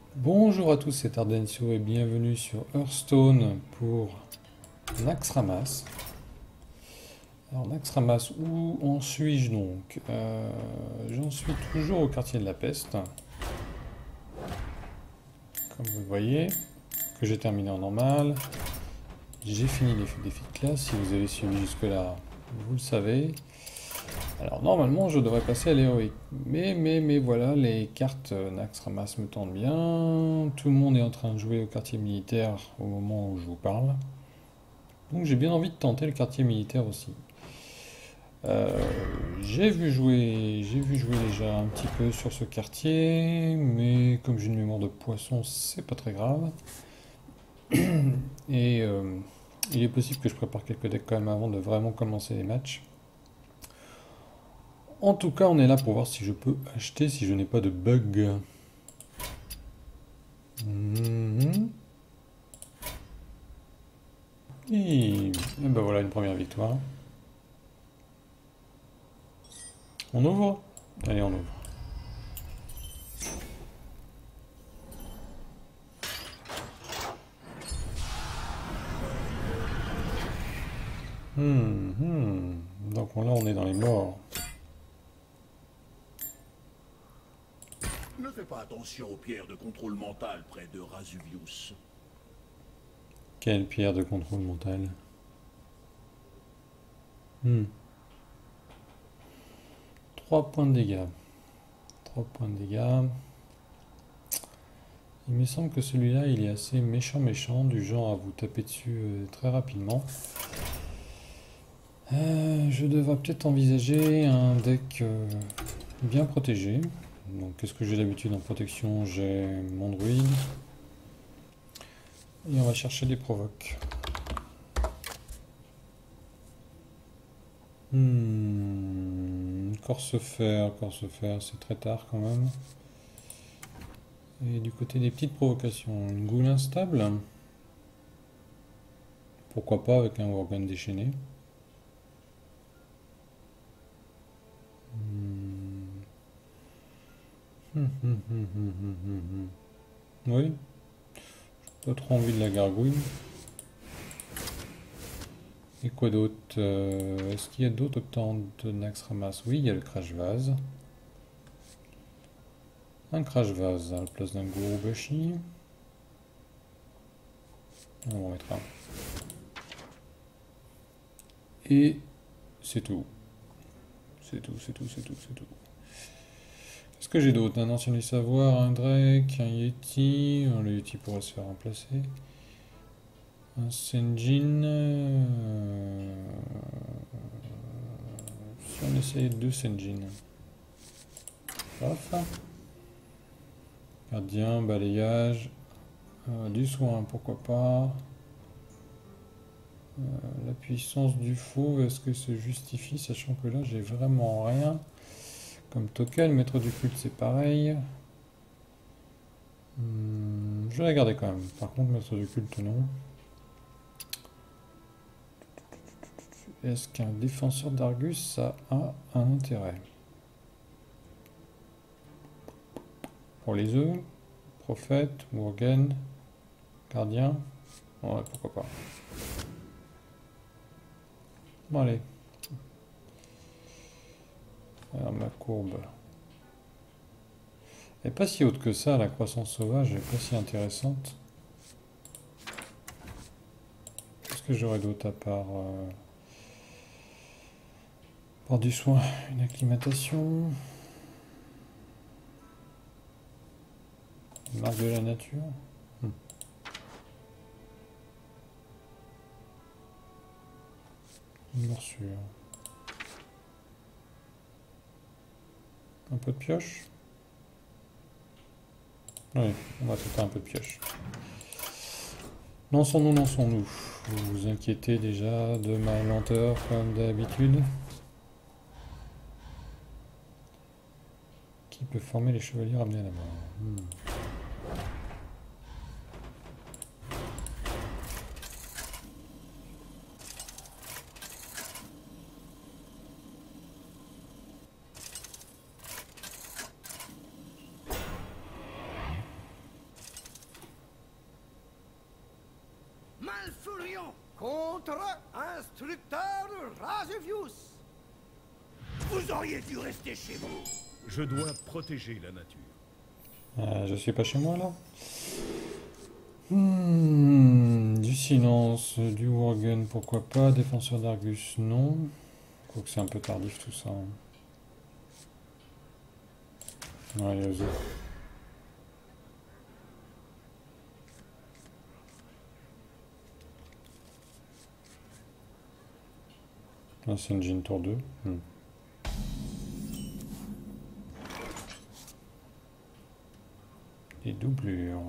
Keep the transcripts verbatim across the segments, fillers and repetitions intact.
Bonjour à tous, c'est Ardencio et bienvenue sur Hearthstone pour Naxxramas. Alors Naxxramas, où en suis-je donc? Euh, J'en suis toujours au quartier de la peste, comme vous le voyez, que j'ai terminé en normal. J'ai fini les défis de classe, si vous avez suivi jusque-là, vous le savez. Alors normalement je devrais passer à l'héroïque, mais, mais, mais voilà, les cartes euh, Naxxramas me tentent bien. Tout le monde est en train de jouer au quartier militaire au moment où je vous parle. Donc j'ai bien envie de tenter le quartier militaire aussi. Euh, j'ai vu jouer, j'ai vu jouer déjà un petit peu sur ce quartier, mais comme j'ai une mémoire de poisson, c'est pas très grave. Et euh, il est possible que je prépare quelques decks quand même avant de vraiment commencer les matchs. En tout cas, on est là pour voir si je peux acheter, si je n'ai pas de bug. Mhm. Et, et ben voilà une première victoire. On ouvre? Allez, on ouvre. Hmm, hmm. Donc là, on est dans les morts. Ne fais pas attention aux pierres de contrôle mental près de Rasuvius. Quelle pierre de contrôle mental. Hmm. trois points de dégâts. trois points de dégâts. Il me semble que celui-là, il est assez méchant méchant, du genre à vous taper dessus euh, très rapidement. Euh, je devrais peut-être envisager un deck euh, bien protégé. Donc qu'est-ce que j'ai d'habitude en protection? J'ai mon druide. Et on va chercher des provoques. Hmm. Corse-fer, Corse-fer, c'est très tard quand même. Et du côté des petites provocations, une goule instable. Pourquoi pas avec un Worgen déchaîné. Hmm. Hum, hum, hum, hum, hum, hum, hum. Oui, pas trop envie de la gargouille. Et quoi d'autre? Euh, Est-ce qu'il y a d'autres autant de Naxxramas? Oui, il y a le Crash Vase. Un Crash Vase à la place d'un Gurubashi. On va mettre un. Et c'est tout. C'est tout, c'est tout, c'est tout, c'est tout. Qu'est-ce que j'ai d'autre? Un ancien du savoir, un Drake, un Yeti. Le Yeti pourrait se faire remplacer. Un Senjin. euh, Si on essayait deux Senjin. Paf. Gardien, balayage. euh, du soin, pourquoi pas. Euh, la puissance du fauve, est-ce que se justifie, sachant que là j'ai vraiment rien. Comme token, maître du culte c'est pareil. Hmm, je vais la garder quand même. Par contre, maître du culte non. Est-ce qu'un défenseur d'Argus ça a un intérêt? Pour les œufs, prophète, Worgen, gardien. Ouais, pourquoi pas. Bon, allez. Alors, ma courbe. Elle n'est pas si haute que ça, la croissance sauvage, elle n'est pas si intéressante. Qu'est-ce que j'aurais d'autre à part, euh, par du soin? Une acclimatation. Une marque de la nature. Hmm. Une morsure. Un peu de pioche. Oui, on va tenter un peu de pioche. Lançons-nous, lançons-nous. Vous vous inquiétez déjà de ma lenteur comme d'habitude. Qui peut former les chevaliers ramenés à la mort? Hmm. Malfurion contre instructeur Rasevius. Vous auriez dû rester chez vous. Je dois protéger la nature. Euh, je suis pas chez moi là. Hmm, du silence, du Worgen, pourquoi pas. Défenseur d'Argus, non. Quoique c'est un peu tardif tout ça. Allez, vas-y. Là c'est une Jean tour deux. Hmm. Des doublures.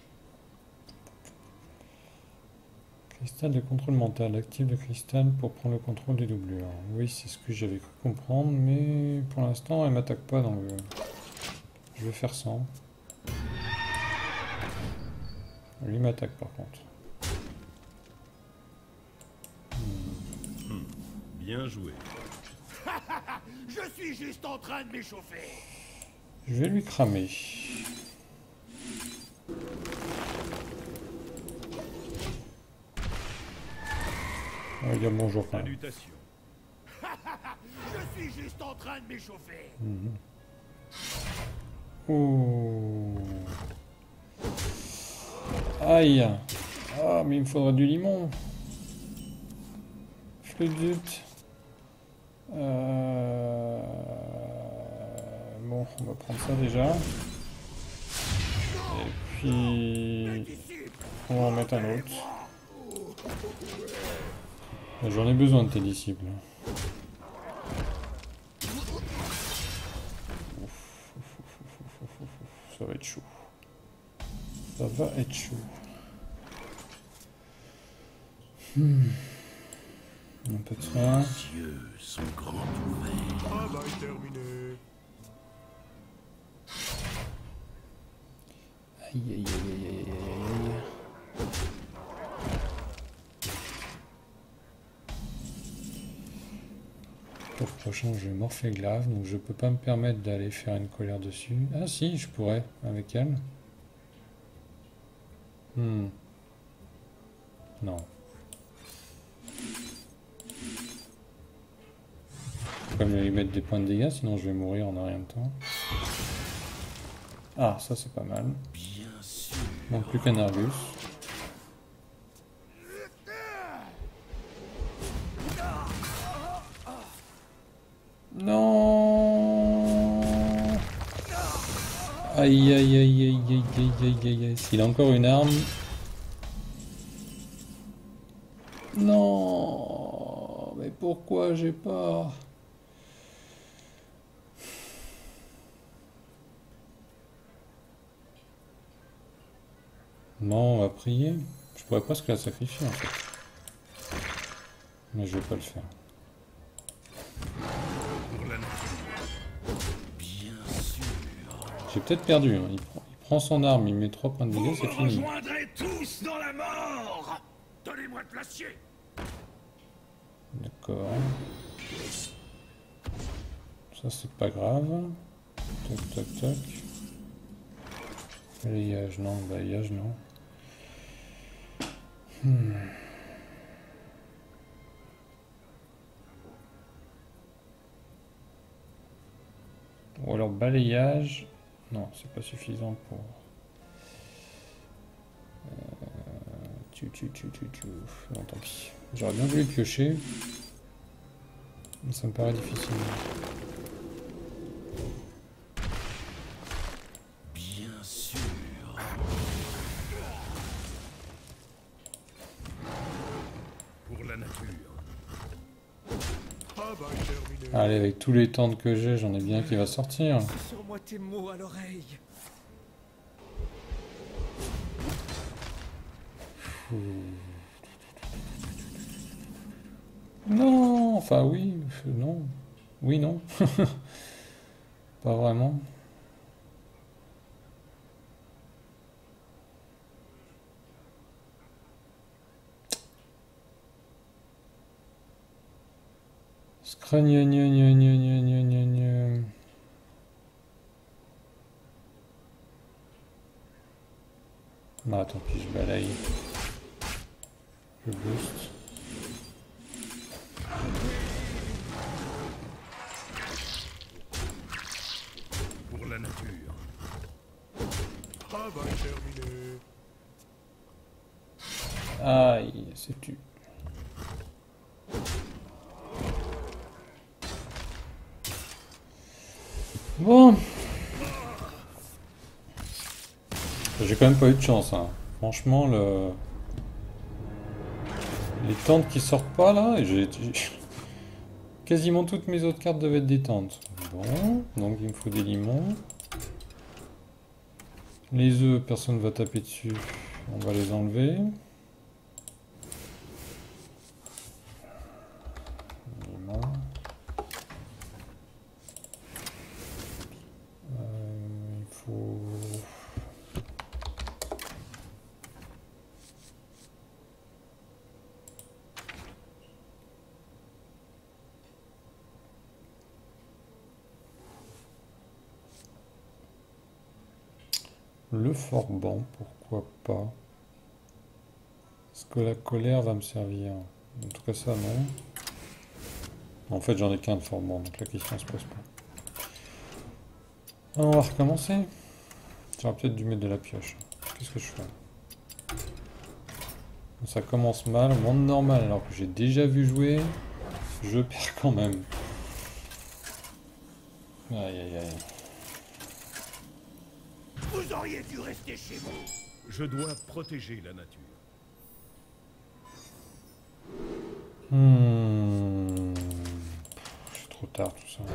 Cristal de contrôle mental. Active le cristal pour prendre le contrôle des doublures. Oui, c'est ce que j'avais cru comprendre, mais pour l'instant, elle m'attaque pas, donc euh, je vais faire sans. Lui m'attaque par contre. Hmm. Hmm. Bien joué. Je suis juste en train de m'échauffer. Je vais lui cramer. On va dire bonjour quand même. Salutations. Je suis juste en train de m'échauffer. Mmh. Oh. Aïe. Ah, mais il me faudra du limon. Flûte. Euh... Bon, on va prendre ça déjà. Et puis... on va en mettre un autre. J'en ai besoin de tes disciples. Ça va être chaud. Ça va être chaud. Hmm. Un peu de ça. Les yeux sont grands ouverts. Travail terminé. Aïe aïe aïe aïe aïe aïe aïe. Pour le prochain, je vais morpher Glaive, donc je peux pas me permettre d'aller faire une colère dessus. Ah si, je pourrais, avec elle. Hmm. Non. Je peux pas lui mettre des points de dégâts, sinon je vais mourir en un rien de temps. Ah, ça c'est pas mal. Bien sûr. Il manque plus qu'un Argus. Non. Aïe aïe aïe aïe aïe aïe aïe aïe aïe. S'il a encore une arme. Non. Mais pourquoi j'ai pas... Non, on va prier. Je pourrais presque la sacrifier en fait. Mais je vais pas le faire. Pour la nature. Bien sûr. J'ai peut-être perdu. Hein. Il, prend, il prend son arme, il met trois points de dégâts, c'est fini. Vous me rejoindrez tous dans la mort. Donnez-moi de l'acier. D'accord. Ça c'est pas grave. Toc toc toc. Balayage, non, balayage, non. Hmm. Ou alors balayage. Non, c'est pas suffisant pour... Euh... Tu, tu, tu, tu, tu. Non, tant pis. J'aurais bien voulu piocher. Mais ça me paraît difficile. Bien sûr. Pour la nature. Travail terminé. Allez, avec tous les tentes que j'ai, j'en ai bien qui va sortir. Sur moi tes mots à l'oreille. Non, enfin oui, non. Oui, non. Pas vraiment. Scragna, gna, gna, gna, gna, gna, gna, gna. Bah tant pis, je balaye. Le boost. Pour la nature. Travail terminé. Aïe, c'est tu. Bon. J'ai quand même pas eu de chance, hein. Franchement, le... les tentes qui sortent pas là, et j'ai... quasiment toutes mes autres cartes devaient être des tentes. Bon, donc il me faut des limons. Les œufs, personne ne va taper dessus. On va les enlever. Limons. Euh, il faut... Le forban, pourquoi pas. Est-ce que la colère va me servir? En tout cas ça non. En fait j'en ai qu'un de forban, donc la question se pose pas. Alors, on va recommencer. J'aurais peut-être dû mettre de la pioche. Qu'est-ce que je fais? Ça commence mal, au monde normal, alors que j'ai déjà vu jouer. Je perds quand même. Aïe aïe aïe. Vous auriez dû rester chez vous. Je dois protéger la nature. Hmm. C'est trop tard tout ça.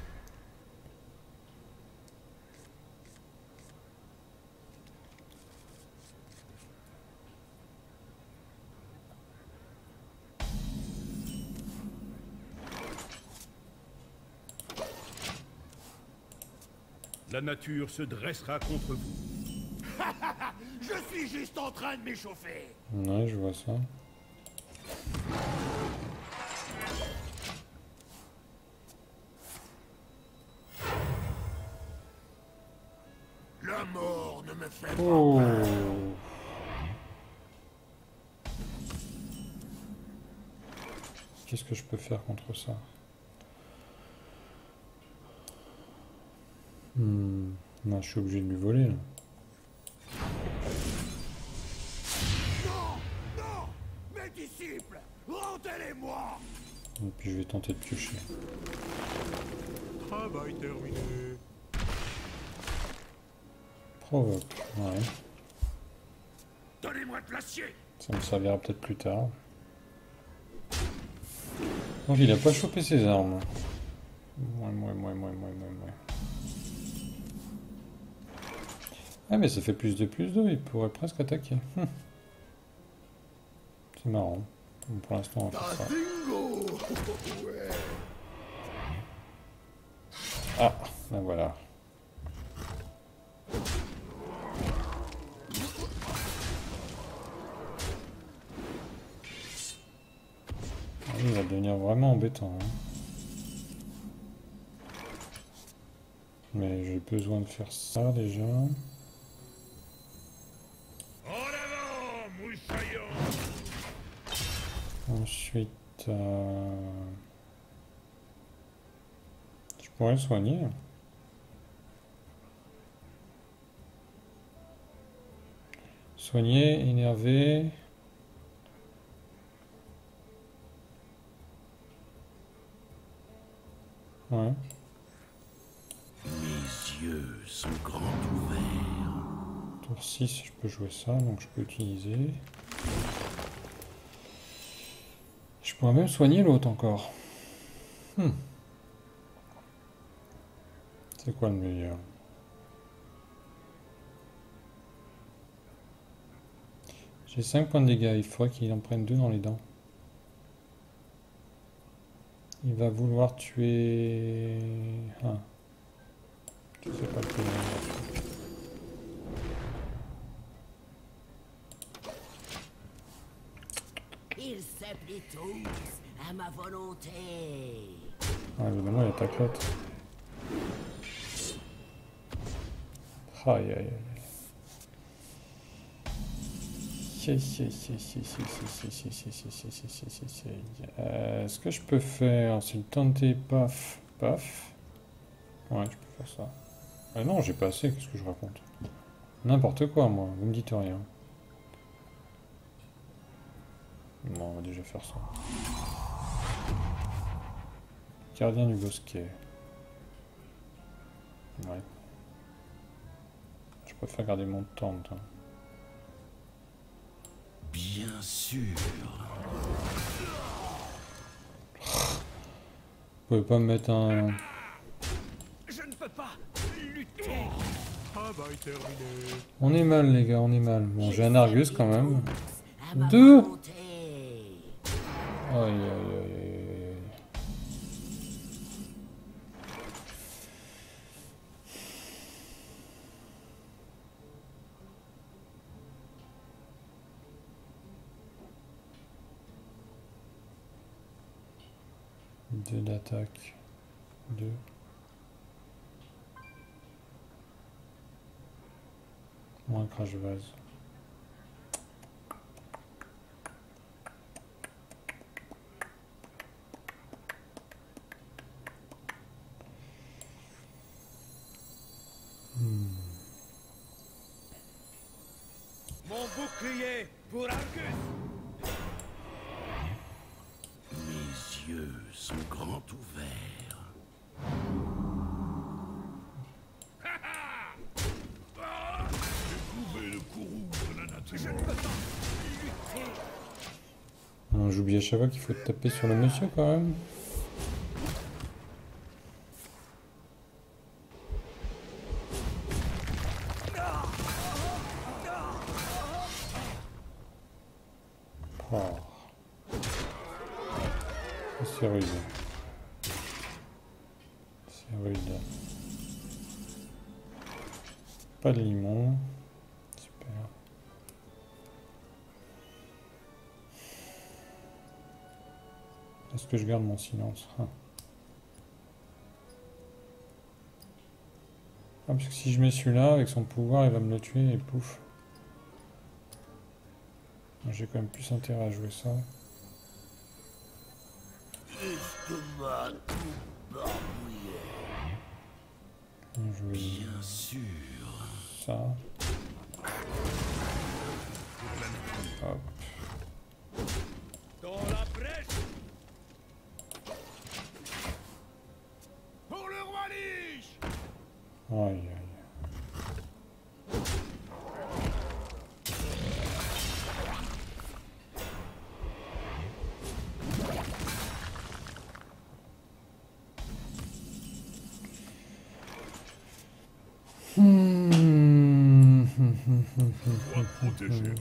La nature se dressera contre vous. Je suis juste en train de m'échauffer. Ouais, je vois ça. La mort ne me fait Oh. pas peur. Qu'est-ce que je peux faire contre ça? Hmm. Non, je suis obligé de lui voler là. Non, non, mes disciples, rendez-les-moi. Et puis je vais tenter de piocher. Travail terminé. Provoque, ouais. Donnez-moi de l'acier. Ça me servira peut-être plus tard. Donc il a pas chopé ses armes. Ouais, ouais, ouais, ouais, ouais, ouais, ouais. Ah mais ça fait plus de plus de, il pourrait presque attaquer. Hum. C'est marrant. Bon, pour l'instant on va faire ça. Ah, ben voilà. Ah, il va devenir vraiment embêtant. Hein. Mais j'ai besoin de faire ça déjà. En avant, moussaillon. Ensuite, euh... je pourrais le soigner. Soigner, énervé. Ouais. Mes yeux sont grands ouverts. Tour six, je peux jouer ça, donc je peux utiliser. Je pourrais même soigner l'autre encore. Hmm. C'est quoi le meilleur? J'ai cinq points de dégâts, il faudrait qu'il en prenne deux dans les dents. Il va vouloir tuer... Ah. Je sais pas lequel. Ils s'applient tous à ma volonté. Ah, évidemment, il attaque l'autre. Aïe, aïe, aïe. Euh, ce que je peux faire, c'est le tenter, paf, paf. Ouais, je peux faire ça. Ah non, j'ai pas assez, qu'est-ce que je raconte? N'importe quoi, moi, vous me dites rien. Bon, on va déjà faire ça. Gardien du bosquet. Ouais. Je préfère garder mon tente. Hein. Bien sûr. Vous pouvez pas me mettre un... Je ne peux pas lutter. Travail terminé. On est mal, les gars, on est mal. Bon, j'ai un Argus quand même. À ma Deux. volonté. Aïe, aïe, aïe, aïe, aïe. Deux d'attaque. Deux. Moins crash vase. Hmm. Mon bouclier pour Argus. Mes yeux sont grands ouverts. Découvrez le courroux de la nature. Je ne peux pas lutter. Non, j'oublie à chaque fois qu'il faut taper sur le monsieur quand même. Oh. C'est rude. C'est rude. Pas de limon. Super. Est-ce que je garde mon silence? Ah. Ah, parce que si je mets celui-là, avec son pouvoir, il va me le tuer et pouf. J'ai quand même plus intérêt à jouer ça. L'estomac tout barbouillé. Je vais Bien sûr. ça. Hop. Dans la brèche. Pour le roi Lich. Aïe, aïe. Hmm. Dois protéger.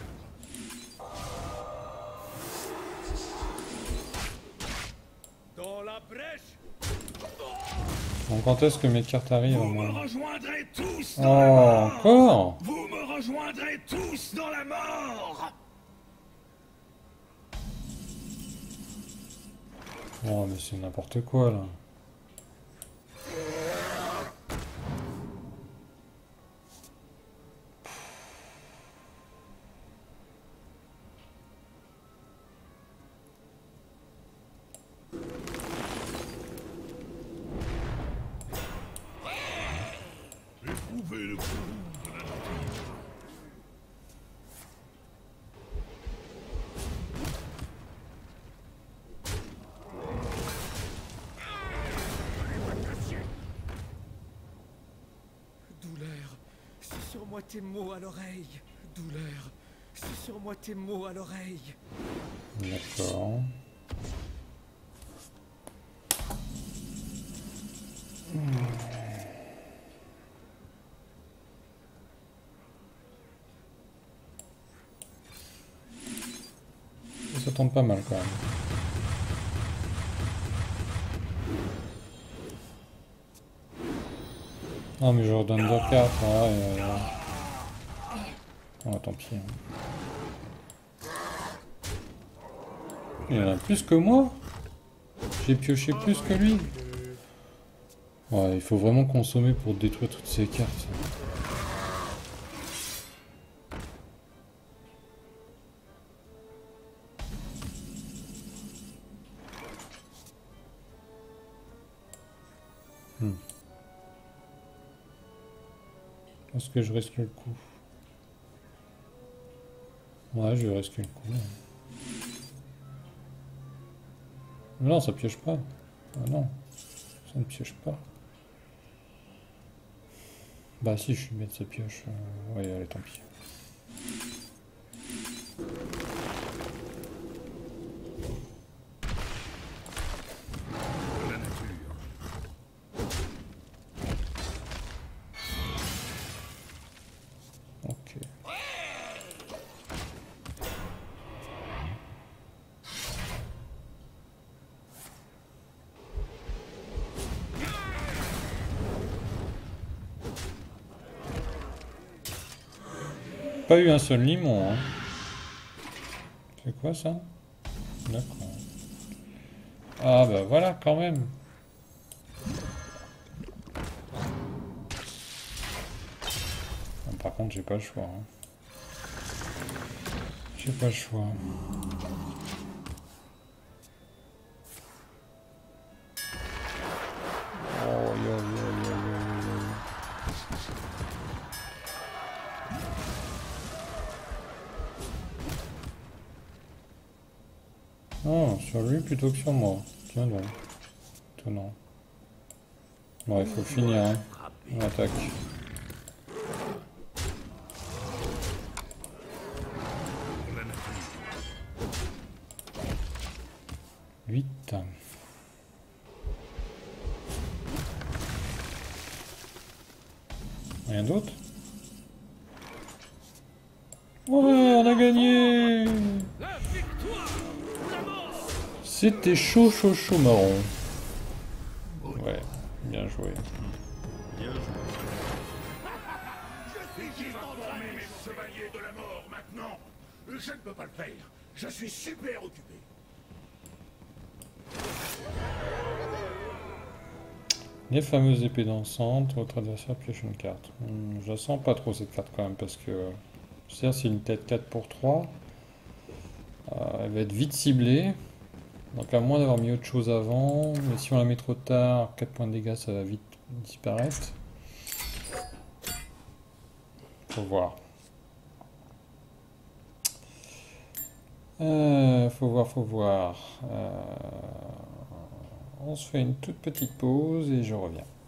Dans la brèche. Bon, quand est-ce que mes cartes arrivent Vous moi me rejoindrez tous Oh, dans la mort. encore? Vous me rejoindrez tous dans la mort. Oh, mais c'est n'importe quoi là. Éprouvez le courroux de la nature. Douleur, c'est sur moi tes mots à l'oreille. Douleur, c'est sur moi tes mots à l'oreille. D'accord. Ça tombe pas mal quand même. Ah mais je redonne deux cartes. Ah, et, euh... oh, tant pis. Hein. Il en a plus que moi. J'ai pioché plus que lui. Ouais, il faut vraiment consommer pour détruire toutes ces cartes. Hmm. Est-ce que je risque le coup? Ouais, je vais risquer le coup. Non, ça pioche pas. Ah non, ça ne pioche pas. Bah si, je suis bête, ça pioche. Euh, ouais, allez, tant pis. La nature. Ok. Pas eu un seul limon, hein. C'est quoi ça? D'accord. Ah bah voilà, quand même. Bon, par contre, j'ai pas le choix. Hein. J'ai pas le choix. Oh, yo, yo, yo, yo, yo, yo. Oh, sur lui plutôt que sur moi. Tiens donc. Étonnant. Bon, il faut finir. Hein. On attaque. La nature. huit. Rien d'autre? Ouais, on a gagné! La victoire ou la mort. C'était chaud, chaud, chaud marron. Ouais, bien joué. Bien joué. Je suis juste en train de mes chevaliers de la mort maintenant. Je ne peux pas le faire. Je suis super occupé. Les fameuses épées dansantes, votre adversaire pioche une carte. Hmm, je la sens pas trop cette carte quand même parce que certes c'est une tête quatre pour trois. Euh, elle va être vite ciblée. Donc à moins d'avoir mis autre chose avant, mais si on la met trop tard, quatre points de dégâts ça va vite disparaître. Faut voir. Euh, faut voir, faut voir. Euh, on se fait une toute petite pause et je reviens.